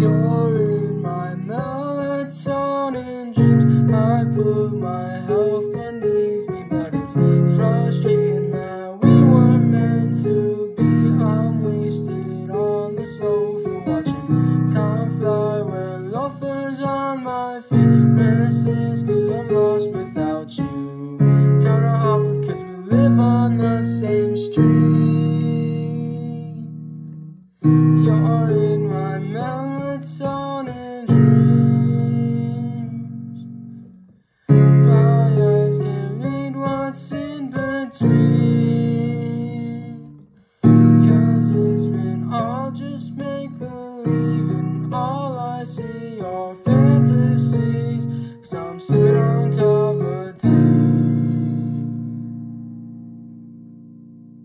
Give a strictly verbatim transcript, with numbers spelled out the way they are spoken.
You're in my melatonin dreams. I put my health beneath me, but it's frustrating that we weren't meant to be. I'm wasted on the sofa, watching time fly with loafers on my feet. Restless cause I'm lost without you. Kinda awkward cause we live on the same street.